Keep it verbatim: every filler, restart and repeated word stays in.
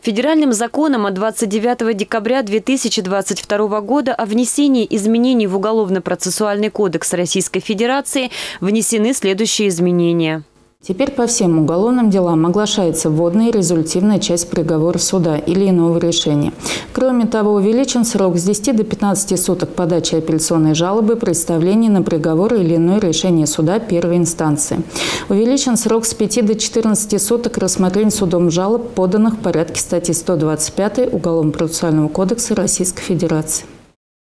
Федеральным законом от двадцать девятого декабря две тысячи двадцать второго года о внесении изменений в Уголовно-процессуальный кодекс Российской Федерации внесены следующие изменения. Теперь по всем уголовным делам оглашается вводная и результативная часть приговора суда или иного решения. Кроме того, увеличен срок с десяти до пятнадцати суток подачи апелляционной жалобы, представления на приговор или иное решение суда первой инстанции. Увеличен срок с пяти до четырнадцати суток рассмотрения судом жалоб, поданных в порядке статьи сто двадцать пятой Уголовно-процессуального кодекса Российской Федерации.